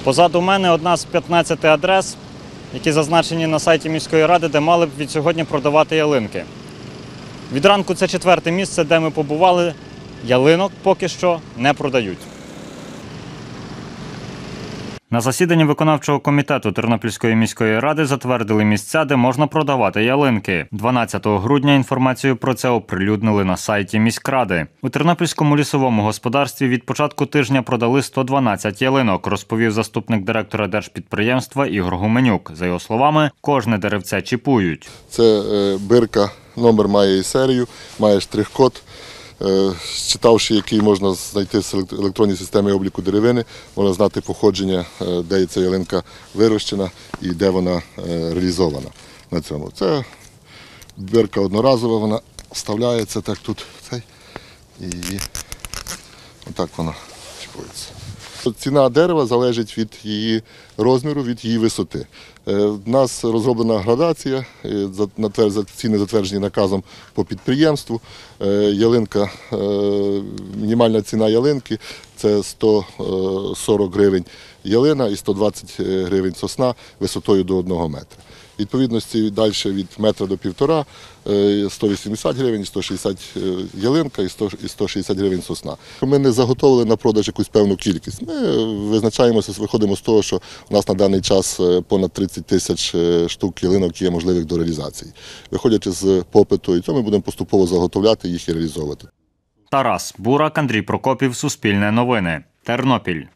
Позаду мене одна з 15 адрес, які зазначені на сайті міської ради, де мали б від сьогодні продавати ялинки. Від ранку це 4-те місце, де ми побували. Ялинок поки що не продають. На засіданні виконавчого комітету Тернопільської міської ради затвердили місця, де можна продавати ялинки. 12 грудня інформацію про це оприлюднили на сайті міськради. У Тернопільському лісовому господарстві від початку тижня продали 112 ялинок, розповів заступник директора держпідприємства Ігор Гуменюк. За його словами, кожне деревце чіпують. Це бирка, номер має і серію, має штрих-код. Считавши, який можна знайти в електронній системі обліку деревини, можна знати походження, де ця ялинка вирощена і де вона реалізована на цьому. Це бирка одноразова, вона вставляється так тут, і отак вона чіпується. Ціна дерева залежить від її розміру, від її висоти. У нас розроблена градація, ціни затверджені наказом по підприємству. Мінімальна ціна ялинки – це 140 гривень ялина і 120 гривень сосна висотою до 1 метра. Відповідності далі від метра до 1,5 – 180 гривень, 160 ялинка і 160 гривень сосна. Ми не заготовили на продаж якусь певну кількість. Ми визначаємося, виходимо з того, що у нас на даний час понад 30 тисяч штук ялинок є можливих до реалізації. Виходячи з попиту, і то ми будемо поступово заготовляти їх і реалізовувати. Тарас Бурак, Андрій Прокопів, Суспільне новини, Тернопіль.